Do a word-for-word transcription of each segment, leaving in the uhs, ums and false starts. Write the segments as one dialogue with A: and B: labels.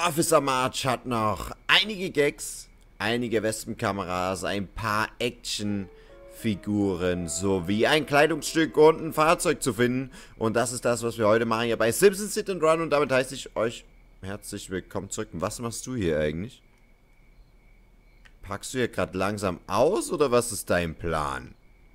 A: Officer March hat noch einige Gags, einige Wespenkameras, ein paar Actionfiguren sowie ein Kleidungsstück und ein Fahrzeug zu finden. Und das ist das, was wir heute machen hier bei Simpsons Hit and Run. Und damit heiße ich euch herzlich willkommen zurück. Und was machst du hier eigentlich? Packst du hier gerade langsam aus oder was ist dein Plan?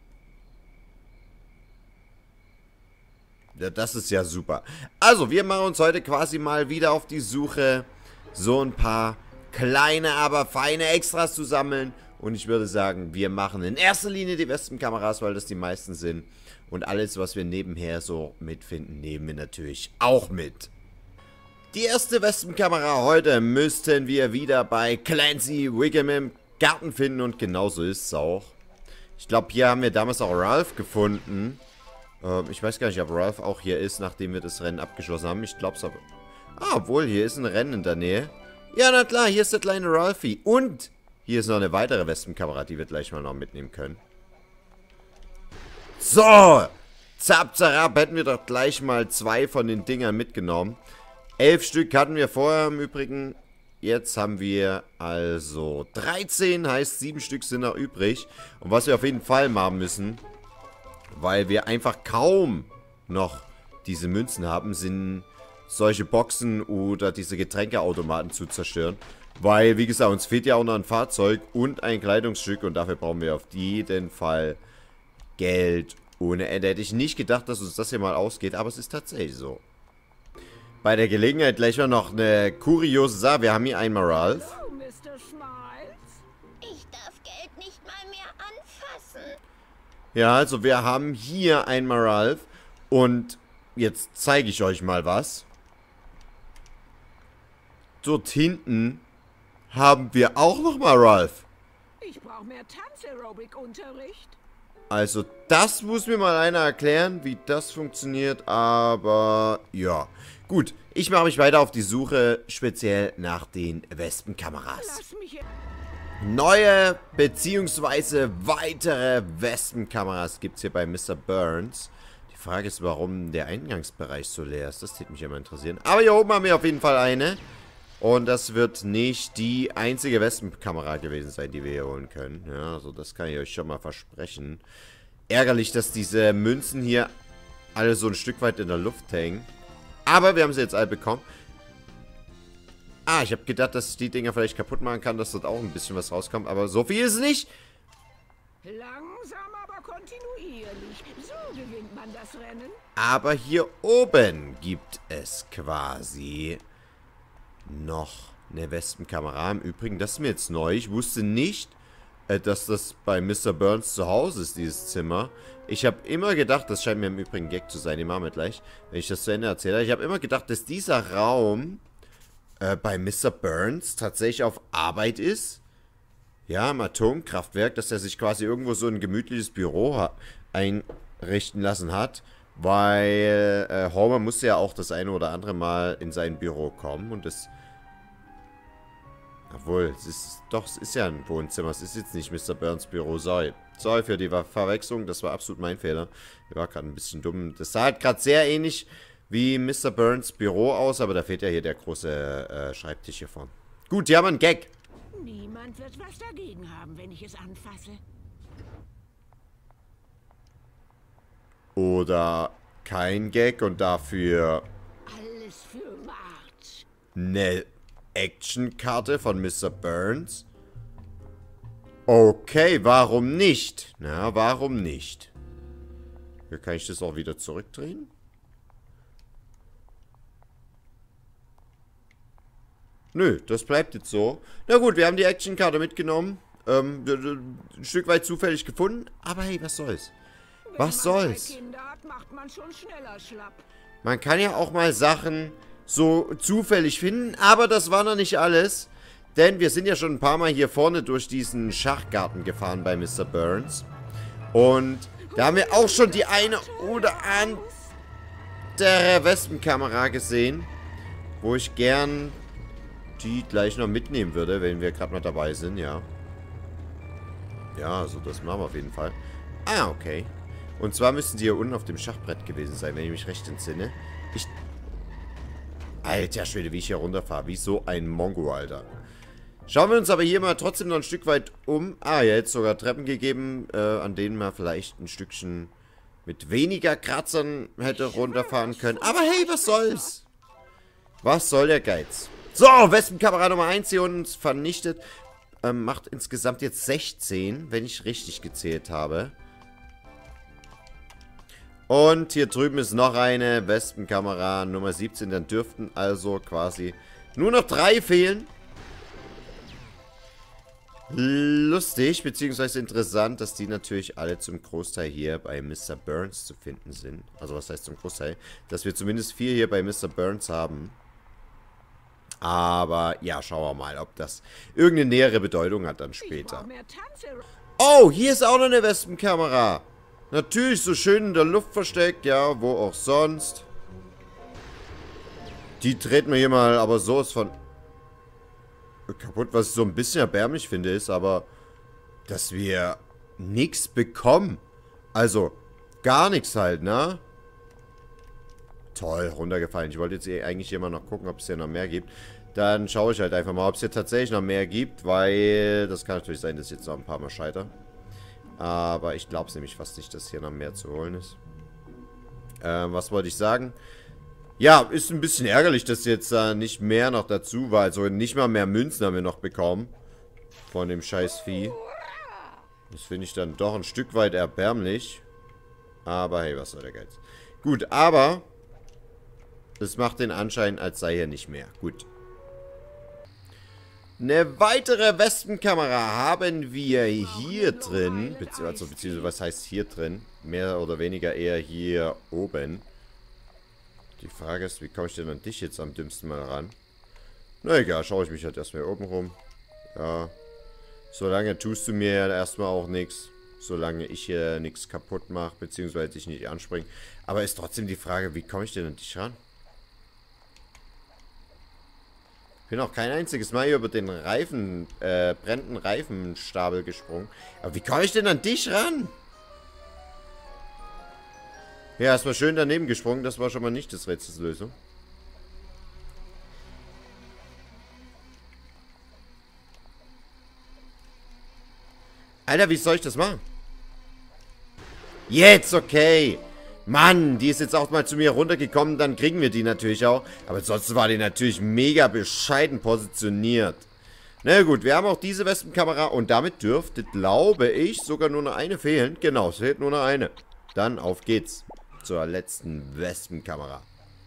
A: Ja, das ist ja super. Also, wir machen uns heute quasi mal wieder auf die Suche, so ein paar kleine, aber feine Extras zu sammeln. Und ich würde sagen, wir machen in erster Linie die Wespenkameras, weil das die meisten sind. Und alles, was wir nebenher so mitfinden, nehmen wir natürlich auch mit. Die erste Wespenkamera heute müssten wir wieder bei Clancy Wiggum im Garten finden. Und genauso ist es auch. Ich glaube, hier haben wir damals auch Ralph gefunden. Ich weiß gar nicht, ob Ralph auch hier ist, nachdem wir das Rennen abgeschlossen haben. Ich glaube es aber... Ah, obwohl, hier ist ein Rennen in der Nähe. Ja, na klar, hier ist der kleine Ralphie. Und hier ist noch eine weitere Wespenkamera, die wir gleich mal noch mitnehmen können. So! Zap, zarab, hätten wir doch gleich mal zwei von den Dingern mitgenommen. Elf Stück hatten wir vorher im Übrigen. Jetzt haben wir also dreizehn, heißt sieben Stück sind noch übrig. Und was wir auf jeden Fall machen müssen... weil wir einfach kaum noch diese Münzen haben, sind solche Boxen oder diese Getränkeautomaten zu zerstören. Weil, wie gesagt, uns fehlt ja auch noch ein Fahrzeug und ein Kleidungsstück und dafür brauchen wir auf jeden Fall Geld ohne Ende. Hätte ich nicht gedacht, dass uns das hier mal ausgeht, aber es ist tatsächlich so. Bei der Gelegenheit gleich mal noch eine kuriose Sache. Wir haben hier einmal Ralph.
B: Oh, Mister Smiles. Ich darf Geld nicht mal mehr anfassen.
A: Ja, also wir haben hier einmal Ralph und jetzt zeige ich euch mal was. Dort hinten haben wir auch nochmal Ralph.
B: Ich brauche mehr Tanzaerobik-Unterricht.
A: Also das muss mir mal einer erklären, wie das funktioniert, aber ja. Gut, ich mache mich weiter auf die Suche, speziell nach den Wespenkameras.
B: Lass mich...
A: Neue bzw. weitere Wespenkameras gibt es hier bei Mister Burns. Die Frage ist, warum der Eingangsbereich so leer ist. Das würde mich immer interessieren. Aber hier oben haben wir auf jeden Fall eine. Und das wird nicht die einzige Wespenkamera gewesen sein, die wir hier holen können. Ja, also das kann ich euch schon mal versprechen. Ärgerlich, dass diese Münzen hier alle so ein Stück weit in der Luft hängen. Aber wir haben sie jetzt alle bekommen. Ah, ich habe gedacht, dass ich die Dinger vielleicht kaputt machen kann, dass dort auch ein bisschen was rauskommt. Aber so viel ist es nicht.
B: Langsam, aber kontinuierlich. So gewinnt man das Rennen.
A: Aber hier oben gibt es quasi noch eine Wespenkamera. Im Übrigen, das ist mir jetzt neu. Ich wusste nicht, äh, dass das bei Mister Burns zu Hause ist, dieses Zimmer. Ich habe immer gedacht, das scheint mir im Übrigen ein Gag zu sein, die machen wir gleich, wenn ich das zu Ende erzähle. Ich habe immer gedacht, dass dieser Raum... Äh, bei Mister Burns tatsächlich auf Arbeit ist. Ja, im Atomkraftwerk, dass er sich quasi irgendwo so ein gemütliches Büro einrichten lassen hat. Weil äh, Homer musste ja auch das eine oder andere Mal in sein Büro kommen. Und das... Obwohl, es ist doch, es ist ja ein Wohnzimmer. Es ist jetzt nicht Mister Burns Büro. Sorry. Sorry für die Verwechslung. Das war absolut mein Fehler. Ich war gerade ein bisschen dumm. Das sah halt gerade sehr ähnlich... wie Mister Burns Büro aus, aber da fehlt ja hier der große äh, Schreibtisch hier vorne. Gut, die haben einen Gag.
B: Niemand wird was dagegen haben, wenn ich es anfasse.
A: Oder kein Gag und dafür
B: Alles für March.
A: eine Actionkarte von Mister Burns. Okay, warum nicht? Na, warum nicht? Hier kann ich das auch wieder zurückdrehen. Nö, das bleibt jetzt so. Na gut, wir haben die Actionkarte mitgenommen. Ähm, ein Stück weit zufällig gefunden. Aber hey, was soll's? Was soll's? Man kann ja auch mal Sachen so zufällig finden. Aber das war noch nicht alles. Denn wir sind ja schon ein paar Mal hier vorne durch diesen Schachgarten gefahren bei Mister Burns. Und da haben wir auch schon die eine oder andere Wespenkamera gesehen. Wo ich gern... die gleich noch mitnehmen würde, wenn wir gerade mal dabei sind, ja. Ja, also das machen wir auf jeden Fall. Ah, okay. Und zwar müssen die hier unten auf dem Schachbrett gewesen sein, wenn ich mich recht entsinne. Ich Alter Schwede, wie ich hier runterfahre. Wie so ein Mongo, Alter. Schauen wir uns aber hier mal trotzdem noch ein Stück weit um. Ah, ja, jetzt sogar Treppen gegeben, äh, an denen man vielleicht ein Stückchen mit weniger Kratzern hätte runterfahren können. Aber hey, was soll's? Was soll der Geiz? So, Wespenkamera Nummer eins hier unten vernichtet. Ähm, macht insgesamt jetzt sechzehn, wenn ich richtig gezählt habe. Und hier drüben ist noch eine Wespenkamera Nummer siebzehn. Dann dürften also quasi nur noch drei fehlen. Lustig, beziehungsweise interessant, dass die natürlich alle zum Großteil hier bei Mister Burns zu finden sind. Also was heißt zum Großteil? Dass wir zumindest vier hier bei Mister Burns haben. Aber ja, schauen wir mal, ob das irgendeine nähere Bedeutung hat dann später. Oh, hier ist auch noch eine Wespenkamera. Natürlich so schön in der Luft versteckt, ja, wo auch sonst. Die treten wir hier mal aber sowas von kaputt, was ich so ein bisschen erbärmlich finde, ist aber, dass wir nichts bekommen. Also, gar nichts halt, ne? Toll, runtergefallen. Ich wollte jetzt eigentlich hier mal noch gucken, ob es hier noch mehr gibt. Dann schaue ich halt einfach mal, ob es hier tatsächlich noch mehr gibt, weil das kann natürlich sein, dass ich jetzt noch ein paar Mal scheitere. Aber ich glaube es nämlich fast nicht, dass hier noch mehr zu holen ist. Ähm, was wollte ich sagen? Ja, ist ein bisschen ärgerlich, dass jetzt äh, nicht mehr noch dazu war. Also nicht mal mehr Münzen haben wir noch bekommen. Von dem scheiß Vieh. Das finde ich dann doch ein Stück weit erbärmlich. Aber hey, was soll der Geiz? Gut, aber es macht den Anschein, als sei hier nicht mehr. Gut. Eine weitere Wespenkamera haben wir hier drin. Bezieh also, beziehungsweise, was heißt hier drin? Mehr oder weniger eher hier oben. Die Frage ist, wie komme ich denn an dich jetzt am dümmsten mal ran? Na egal, schaue ich mich halt erstmal hier oben rum. Ja. Solange tust du mir ja erstmal auch nichts. Solange ich hier nichts kaputt mache, beziehungsweise dich nicht anspringe. Aber ist trotzdem die Frage, wie komme ich denn an dich ran? Ich bin auch kein einziges Mal hier über den Reifen, äh, brennenden Reifenstapel gesprungen. Aber wie komme ich denn an dich ran? Ja, erstmal schön daneben gesprungen. Das war schon mal nicht das Rätselslösung. Alter, wie soll ich das machen? Jetzt, okay. Mann, die ist jetzt auch mal zu mir runtergekommen. Dann kriegen wir die natürlich auch. Aber sonst war die natürlich mega bescheiden positioniert. Na gut, wir haben auch diese Wespenkamera. Und damit dürfte, glaube ich, sogar nur noch eine fehlen. Genau, es fehlt nur noch eine. Dann auf geht's. Zur letzten Wespenkamera.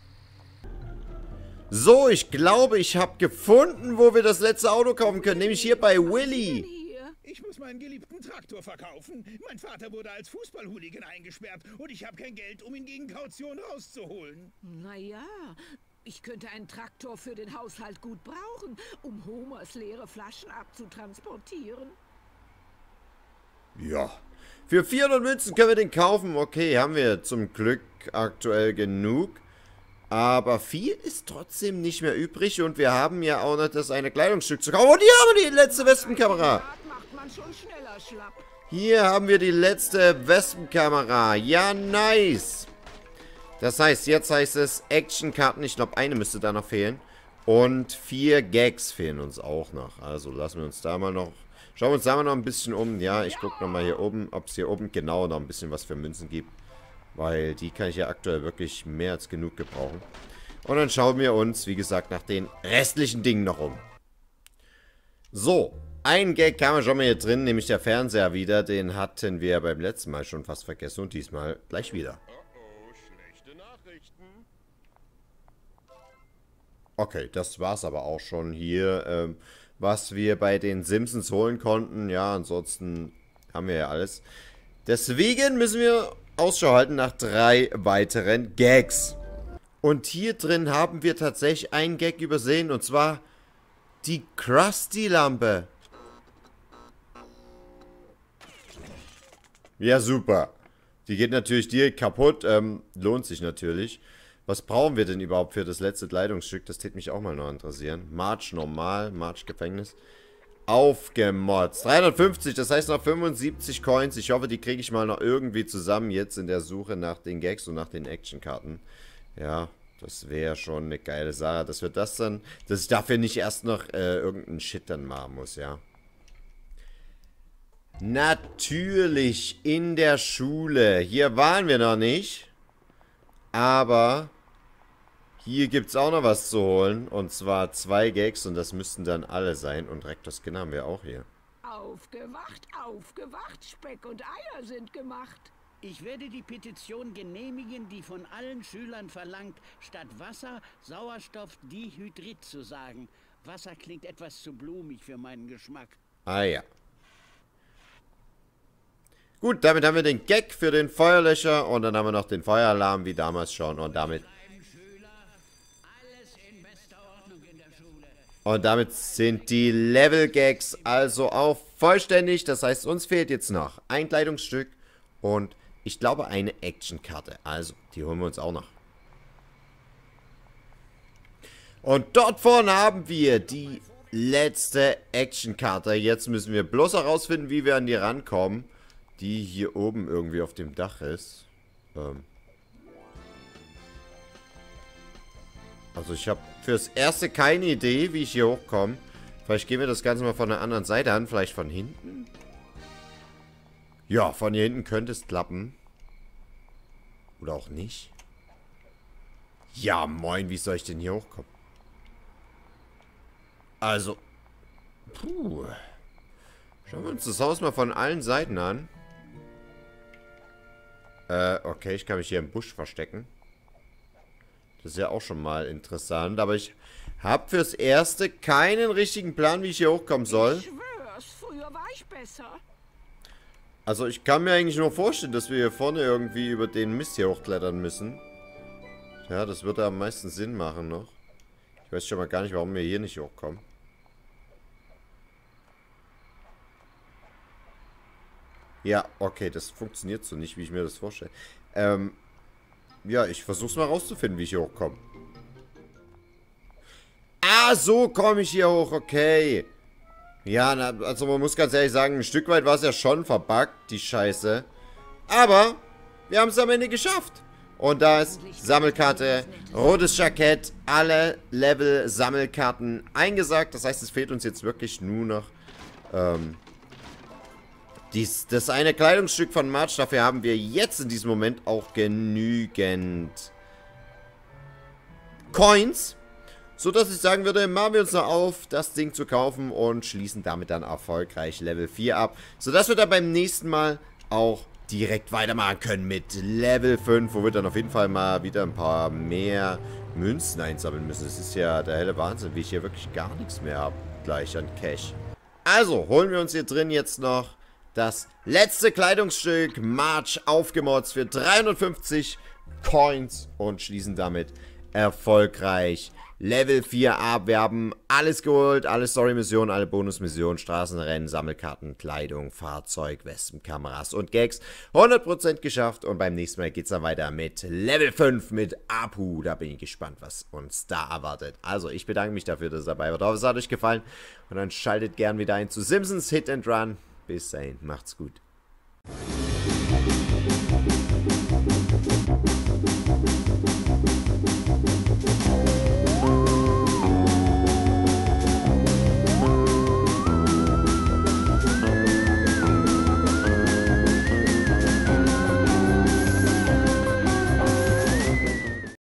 A: So, ich glaube, ich habe gefunden, wo wir das letzte Auto kaufen können. Nämlich hier bei Willy.
C: Ich muss meinen geliebten Traktor verkaufen. Mein Vater wurde als Fußballhooligan eingesperrt und ich habe kein Geld, um ihn gegen Kaution rauszuholen.
B: Naja, ich könnte einen Traktor für den Haushalt gut brauchen, um Homers leere Flaschen abzutransportieren.
A: Ja. Für vierhundert Münzen können wir den kaufen. Okay, haben wir zum Glück aktuell genug. Aber viel ist trotzdem nicht mehr übrig. Und wir haben ja auch noch das eine Kleidungsstück zu kaufen. Und hier haben wir die letzte Wespenkamera. Hier haben wir die letzte Wespenkamera. Ja, nice. Das heißt, jetzt heißt es Actionkarten. Ich glaube, eine müsste da noch fehlen. Und vier Gags fehlen uns auch noch. Also lassen wir uns da mal noch... Schauen wir uns da mal noch ein bisschen um. Ja, ich gucke nochmal hier oben, ob es hier oben genau noch ein bisschen was für Münzen gibt. Weil die kann ich ja aktuell wirklich mehr als genug gebrauchen. Und dann schauen wir uns, wie gesagt, nach den restlichen Dingen noch um. So, ein Gag haben wir schon mal hier drin, nämlich der Fernseher wieder. Den hatten wir beim letzten Mal schon fast vergessen und diesmal gleich wieder.
C: Oh, schlechte Nachrichten.
A: Okay, das war's aber auch schon hier, ähm, was wir bei den Simpsons holen konnten. Ja, ansonsten haben wir ja alles. Deswegen müssen wir Ausschau halten nach drei weiteren Gags. Und hier drin haben wir tatsächlich einen Gag übersehen, und zwar die Krusty-Lampe. Ja, super. Die geht natürlich direkt kaputt, ähm, lohnt sich natürlich. Was brauchen wir denn überhaupt für das letzte Kleidungsstück? Das täte mich auch mal noch interessieren. March normal, March Gefängnis. Aufgemotzt. dreihundertfünfzig, das heißt noch fünfundsiebzig Coins. Ich hoffe, die kriege ich mal noch irgendwie zusammen jetzt in der Suche nach den Gags und nach den Actionkarten. Ja, Das wäre schon eine geile Sache, dass wir das dann, dass ich dafür nicht erst noch äh, irgendeinen Shit dann machen muss, ja. Natürlich in der Schule. Hier waren wir noch nicht. Aber hier gibt es auch noch was zu holen. Und zwar zwei Gags und das müssten dann alle sein. Und Rektor-Skin haben wir auch hier.
B: Aufgewacht, aufgewacht, Speck und Eier sind gemacht.
D: Ich werde die Petition genehmigen, die von allen Schülern verlangt, statt Wasser Sauerstoffdihydrid zu sagen. Wasser klingt etwas zu blumig für meinen Geschmack.
A: Ah ja. Gut, damit haben wir den Gag für den Feuerlöscher und dann haben wir noch den Feueralarm, wie damals schon. Und damit... Und damit sind die Level-Gags also auch vollständig. Das heißt, uns fehlt jetzt noch ein Kleidungsstück und ich glaube eine Actionkarte. Also, die holen wir uns auch noch. Und dort vorne haben wir die letzte Actionkarte. Jetzt müssen wir bloß herausfinden, wie wir an die rankommen. Die hier oben irgendwie auf dem Dach ist. Ähm also ich habe fürs Erste keine Idee, wie ich hier hochkomme. Vielleicht gehen wir das Ganze mal von der anderen Seite an. Vielleicht von hinten? Ja, von hier hinten könnte es klappen. Oder auch nicht. Ja, moin, wie soll ich denn hier hochkommen? Also. Puh. Schauen wir uns das Haus mal von allen Seiten an. Äh, okay, ich kann mich hier im Busch verstecken. Das ist ja auch schon mal interessant. Aber ich habe fürs Erste keinen richtigen Plan, wie ich hier hochkommen soll.
B: Ich schwör's, früher war ich besser.
A: Also ich kann mir eigentlich nur vorstellen, dass wir hier vorne irgendwie über den Mist hier hochklettern müssen. Ja, das würde am meisten Sinn machen noch. Ich weiß schon mal gar nicht, warum wir hier nicht hochkommen. Ja, okay, das funktioniert so nicht, wie ich mir das vorstelle. Ähm, ja, ich versuch's mal rauszufinden, wie ich hier hochkomme. Ah, so komme ich hier hoch, okay. Ja, na, also man muss ganz ehrlich sagen, ein Stück weit war es ja schon verbuggt, die Scheiße. Aber wir haben es am Ende geschafft. Und da ist Sammelkarte, rotes Jackett, alle Level-Sammelkarten eingesagt. Das heißt, es fehlt uns jetzt wirklich nur noch ähm, dies, das eine Kleidungsstück von March. Dafür haben wir jetzt in diesem Moment auch genügend Coins. So dass ich sagen würde, machen wir uns noch auf, das Ding zu kaufen und schließen damit dann erfolgreich Level vier ab. Sodass wir dann beim nächsten Mal auch direkt weitermachen können mit Level fünf, wo wir dann auf jeden Fall mal wieder ein paar mehr Münzen einsammeln müssen. Das ist ja der helle Wahnsinn, wie ich hier wirklich gar nichts mehr habe gleich an Cash. Also, holen wir uns hier drin jetzt noch das letzte Kleidungsstück March aufgemotzt für dreihundertfünfzig Coins und schließen damit erfolgreich Level vier ab. Wir haben alles geholt, alle Story-Missionen, alle Bonus-Missionen, Straßenrennen, Sammelkarten, Kleidung, Fahrzeug, Wespenkameras und Gags. hundert Prozent geschafft und beim nächsten Mal geht es dann weiter mit Level fünf mit Apu. Da bin ich gespannt, was uns da erwartet. Also, ich bedanke mich dafür, dass ihr dabei wart. Ich hoffe, es hat euch gefallen und dann schaltet gern wieder ein zu Simpsons Hit and Run. Bis dahin, macht's gut.